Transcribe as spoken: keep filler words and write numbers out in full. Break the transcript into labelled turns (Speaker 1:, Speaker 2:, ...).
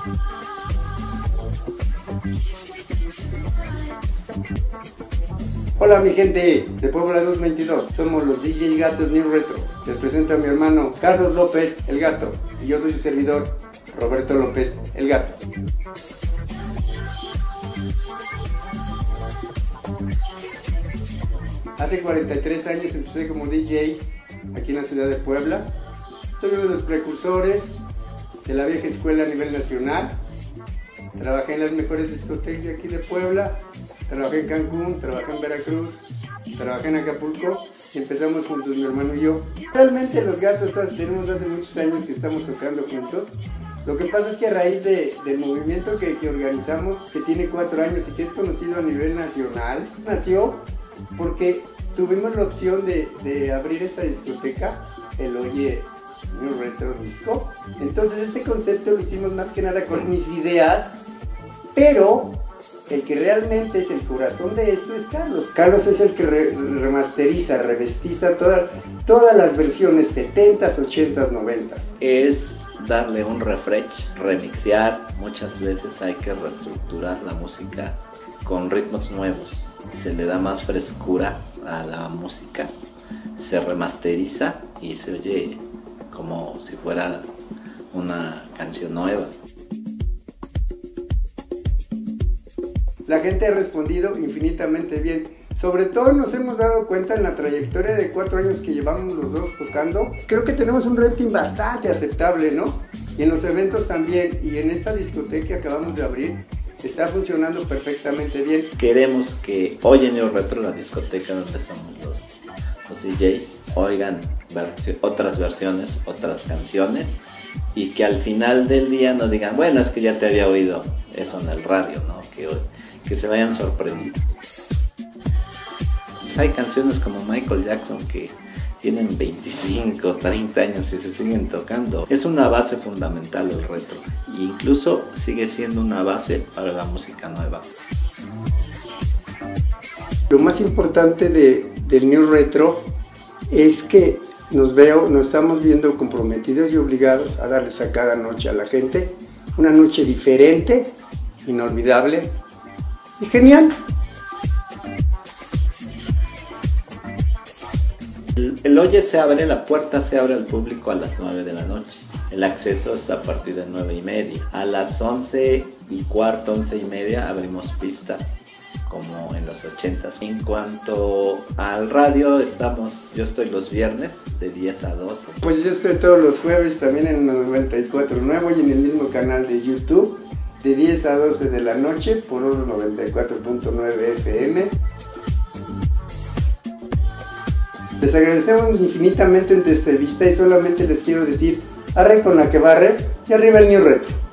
Speaker 1: Hola mi gente de Puebla doscientos veintidós, somos los D J Gatos New Retro. Les presento a mi hermano Carlos López, el Gato, y yo soy su servidor, Roberto López, el Gato. Hace cuarenta y tres años empecé como D J aquí en la ciudad de Puebla. Soy uno de los precursores de la vieja escuela a nivel nacional. Trabajé en las mejores discotecas de aquí de Puebla. Trabajé en Cancún, trabajé en Veracruz, trabajé en Acapulco y empezamos juntos mi hermano y yo. Realmente los Gatos tenemos hace muchos años que estamos tocando juntos. Lo que pasa es que a raíz de, del movimiento que, que organizamos, que tiene cuatro años y que es conocido a nivel nacional, nació porque tuvimos la opción de, de abrir esta discoteca, el Oye New Retro Disco. Entonces este concepto lo hicimos más que nada con mis ideas, pero el que realmente es el corazón de esto es Carlos. Carlos es el que re remasteriza, revestiza toda, todas las versiones setentas, ochentas, noventas.
Speaker 2: Es darle un refresh, remixear. Muchas veces hay que reestructurar la música con ritmos nuevos. Se le da más frescura a la música, se remasteriza y se oye como si fuera una canción nueva.
Speaker 1: La gente ha respondido infinitamente bien. Sobre todo nos hemos dado cuenta en la trayectoria de cuatro años que llevamos los dos tocando. Creo que tenemos un rating bastante aceptable, ¿no? Y en los eventos también. Y en esta discoteca que acabamos de abrir, está funcionando perfectamente bien.
Speaker 2: Queremos que Oye New Retro, la discoteca donde estamos los, los D J, oigan versi- otras versiones, otras canciones. Y que al final del día no digan, bueno, es que ya te había oído eso en el radio, ¿no? Que que se vayan sorprendidos. Pues hay canciones como Michael Jackson que tienen veinticinco, treinta años y se siguen tocando. Es una base fundamental el retro e incluso sigue siendo una base para la música nueva.
Speaker 1: Lo más importante de, del New Retro es que nos veo, nos estamos viendo comprometidos y obligados a darles a cada noche a la gente una noche diferente, inolvidable y genial.
Speaker 2: El, el Oye se abre, la puerta se abre al público a las nueve de la noche. El acceso es a partir de nueve y media. A las once y cuarto, once y media abrimos pista, como en los ochentas. En cuanto al radio, estamos, yo estoy los viernes de diez a doce.
Speaker 1: Pues yo estoy todos los jueves también en noventa y cuatro punto nueve y en el mismo canal de YouTube, de diez a doce de la noche por Oro noventa y cuatro punto nueve F M. Les agradecemos infinitamente esta entrevista y solamente les quiero decir, arre con la que barre y arriba el New Retro.